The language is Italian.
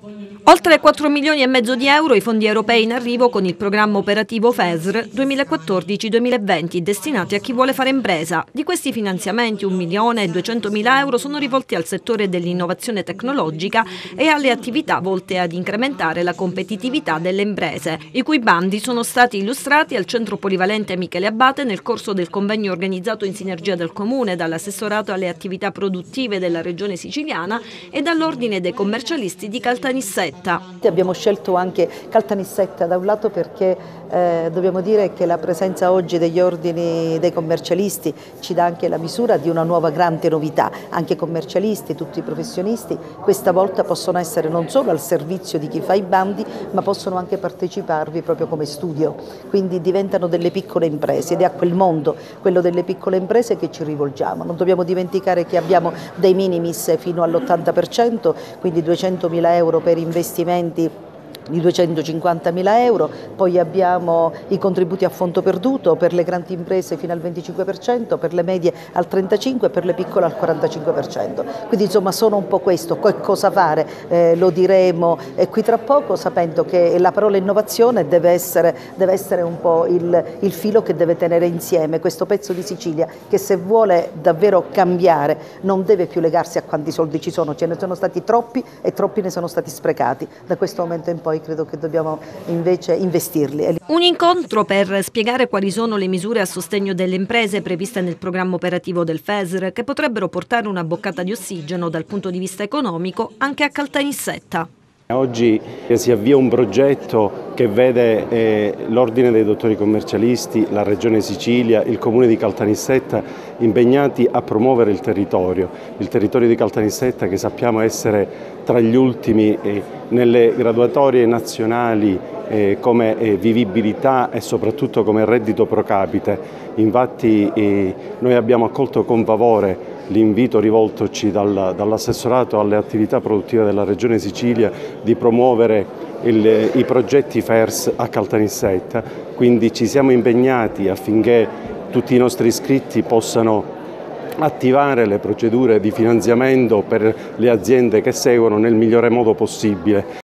Oltre 4 milioni e mezzo di euro i fondi europei in arrivo con il programma operativo FESR 2014-2020 destinati a chi vuole fare impresa. Di questi finanziamenti 1.200.000 euro sono rivolti al settore dell'innovazione tecnologica e alle attività volte ad incrementare la competitività delle imprese, i cui bandi sono stati illustrati al Centro Polivalente Michele Abbate nel corso del convegno organizzato in sinergia del Comune, dall'assessorato alle attività produttive della Regione Siciliana e dall'Ordine dei commercialisti di Caltanissetta. Abbiamo scelto anche Caltanissetta da un lato perché dobbiamo dire che la presenza oggi degli ordini dei commercialisti ci dà anche la misura di una nuova grande novità. Anche i commercialisti, tutti i professionisti questa volta possono essere non solo al servizio di chi fa i bandi, ma possono anche parteciparvi proprio come studio, quindi diventano delle piccole imprese ed è a quel mondo, quello delle piccole imprese, che ci rivolgiamo. Non dobbiamo dimenticare che abbiamo dei minimis fino all'80%, quindi 200.000 euro per investimenti di 250.000 euro, poi abbiamo i contributi a fondo perduto per le grandi imprese fino al 25%, per le medie al 35% e per le piccole al 45%. Quindi insomma sono un po' questo, cosa fare lo diremo qui tra poco, sapendo che la parola innovazione deve essere un po' il filo che deve tenere insieme questo pezzo di Sicilia, che se vuole davvero cambiare non deve più legarsi a quanti soldi ci sono, ce ne sono stati troppi e troppi ne sono stati sprecati. Da questo momento in poi credo che dobbiamo invece investirli. Un incontro per spiegare quali sono le misure a sostegno delle imprese previste nel programma operativo del FESR, che potrebbero portare una boccata di ossigeno dal punto di vista economico anche a Caltanissetta. Oggi si avvia un progetto che vede l'Ordine dei dottori commercialisti, la Regione Sicilia, il Comune di Caltanissetta impegnati a promuovere il territorio di Caltanissetta, che sappiamo essere tra gli ultimi nelle graduatorie nazionali come vivibilità e soprattutto come reddito pro capite. Infatti noi abbiamo accolto con favore l'invito rivoltoci dall'assessorato alle attività produttive della Regione Sicilia di promuovere i progetti FERS a Caltanissetta, quindi ci siamo impegnati affinché tutti i nostri iscritti possano attivare le procedure di finanziamento per le aziende che seguono nel migliore modo possibile.